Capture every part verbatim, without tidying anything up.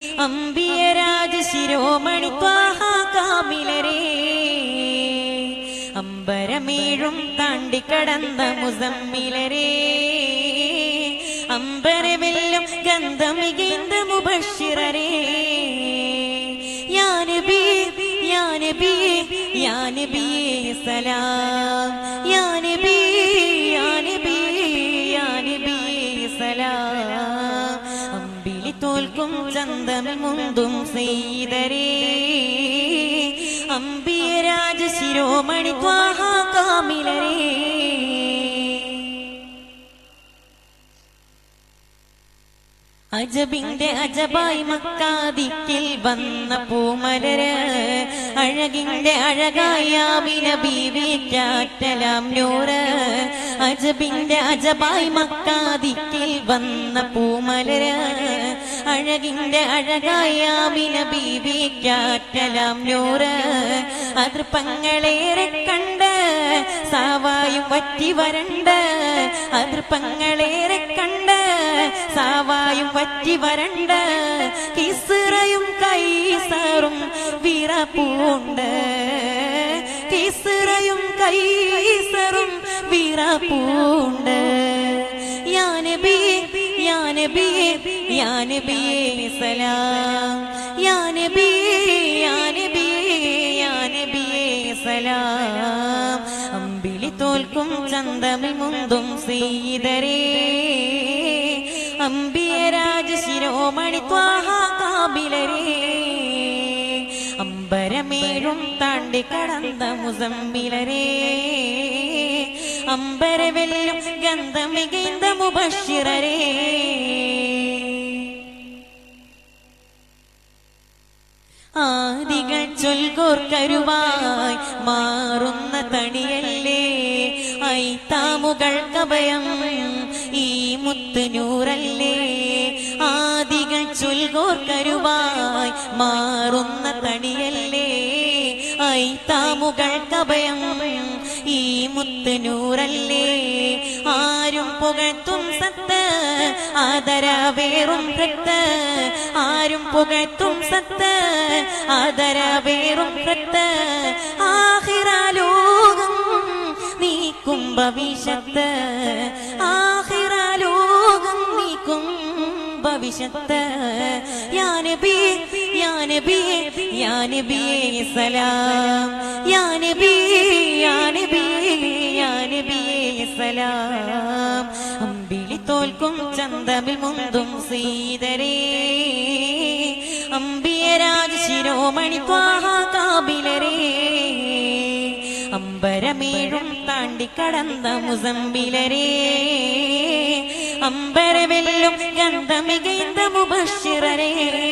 അംബിയരാജ ശിരോമണി ത്വാഹ കാമിലരേ അമ്പരമേഴും താണ്ടിക്കടന്ന മുസമ്മിലരേ അമ്പരമെല്ലും ഗന്ധമികേന്ദ മുബശ്ശിറരേ യാ നബി യാ നബി യാ നബി സലാം യാ നബി യാ നബി യാ നബി സലാം അമ്പിളി തോൽക്കും ചന്തമിൽ മുന്തും സെയ്തരേ അംബിയരാജ ശിരോമണി ത്വാഹ കാമിലരേ അജബിന്റെ അജബായി മക്കാദിക്കിൽ വന്ന പൂമലര് അഴകിന്റെ അഴകായ ആമിന ബീവിക്കാറ്റലാം നൂറ് അജബിന്റെ അജബായി മക്കാദിക്കിൽ വന്ന പൂമലര് അഴകിന്റെ അഴകായ ആമിന ബീവിക്കാറ്റലാം നൂറ് അതൃപ്പങ്ങളേറെ കണ്ട് സാവായും വറ്റി വരണ്ട് അതൃപ്പങ്ങളേറെ കണ്ട് സാവായും വറ്റി വരണ്ട് കിസ്റയും കൈസറും വിറപ്പൂണ്ട് കിസ്റയും കൈസറും വിറപ്പൂണ്ട് യാ നബി യാ നബി യാ നബി സലാം യാ നബി യാ നബി യാ നബി സലാം അമ്പിളി തോൽക്കും ചന്തമിൽ മുന്തും സെയ്തരേ അംബിയരാജ ശിരോമണി ത്വാഹ കാമിലരേ അമ്പരമേഴും താണ്ടിക്കടന്ന മുസമ്മിലരേ അമ്പരമെല്ലും ഗന്ധമികേന്ദ മുബശ്ശിറരേ ആദികൾ ചൊൽകോർ കരുവായി മാറുന്ന തണിയല്ലേ ഐത്താമുകൾക്കഭയം ഈ മുത്തുനൂറല്ലേ ആദികൾ ചൊൽകോർ കരുവായി മാറുന്ന തണിയല്ലേ ഐത്താമുകൾക്കഭയം ഈ മുത്തുനൂറല്ലേ ആരും പുകഴ്ത്തും സത്ത് ആദരവേറും കൃത്ത് ആരും പുകഴ്ത്തും സത്ത് ആദരവേറും കൃത്ത് ആഖിറലോകം നീക്കും ഭവിഷ്യത്ത് ആഖിറലോകം നീക്കും ഭവിഷ്യത്ത് യാ നബി യാ നബി യാ നബി സലാം യാ നബി യാ നബി യാ നബി സലാം അമ്പിളി തോൽക്കും ചന്തമിൽ മുന്തും സെയ്തരേ അംബിയരാജ ശിരോമണി ത്വാഹ കാമിലരേ അമ്പരമേഴും താണ്ടിക്കടന്ന മുസമ്മിലരേ അമ്പരമെല്ലും ഗന്ധമികേന്ദ മുബശ്ശിറരേ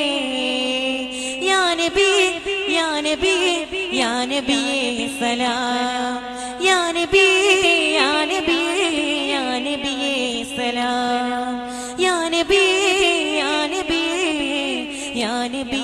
യാ നബി യാ നബി യാ നബി സലാം യാ നബി യാ നബി യാ നബി സലാം യാ നബി യാ നബി യാ നബി